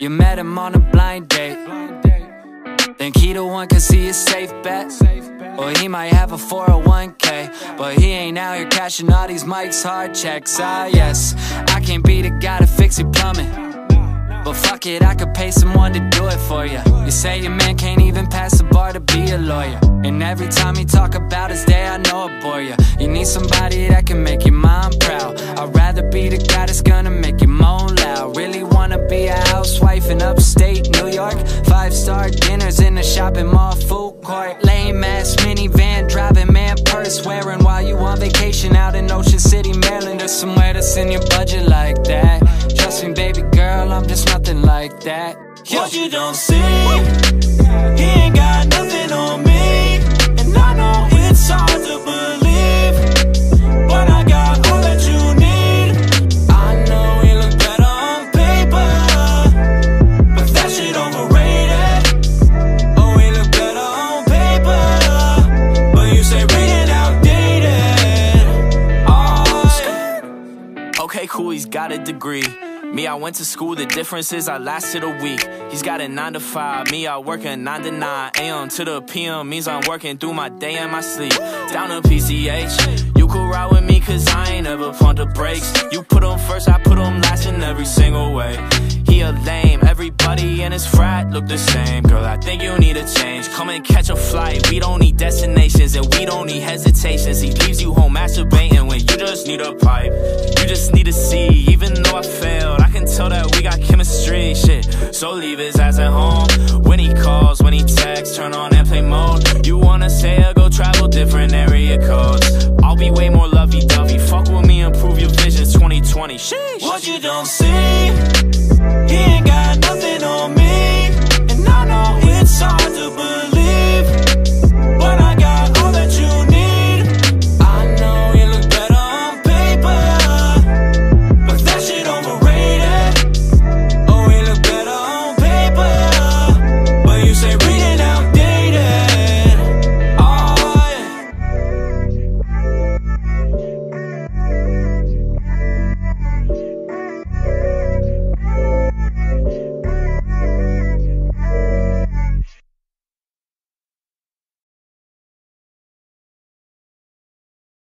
You met him on a blind date. Think he the one cause he a safe bet? Or he might have a 401k, but he ain't out here cashing all these mics, hard checks. Ah yes, I can't be the guy to fix your plumbing, but fuck it, I could pay someone to do it for you. You say your man can't even pass the bar to be a lawyer, and every time you talk about his day, I know it bore you. You need somebody that can make your mom proud. I'd rather be the guy that's gonna make you moan loud. Really wanna be a housewife in upstate New York, 5-star dinners in the shopping mall food court, lame ass minivan driving, man purse wearing, while you on vacation out in Ocean City, Maryland, or somewhere that's in your budget like that. Trust me, baby girl, I'm just nothing like that. What you don't see, he ain't got nothing on me, and I know it's hard to believe, but I got all that you need. I know he look better on paper, but that shit overrated. Oh, he look better on paper, but you say rated outdated. Oh, okay, cool, he's got a degree. Me, I went to school, the difference is I lasted a week. He's got a 9 to 5, me, I work a 9 to 9. AM to the PM means I'm working through my day and my sleep. Down to PCH, you could ride with me cause I ain't ever pumped the brakes. You put them first, I put them last in every single way. He a lame, everybody in his frat look the same. Girl, I think you need a change. Come and catch a flight, we don't need destinations and we don't need hesitations. He leaves you home masturbating when you just need a pipe. You just need to see, even though I failed, I can tell that we got chemistry, shit. So leave his ass at home when he calls.